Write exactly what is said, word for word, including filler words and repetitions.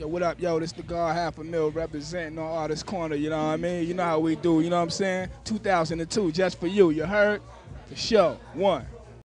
Yo, what up, yo? This the God Half a Mil representing on Artist Corner, you know what I mean? You know how we do, you know what I'm saying? two thousand two, just for you, you heard? For sure. One.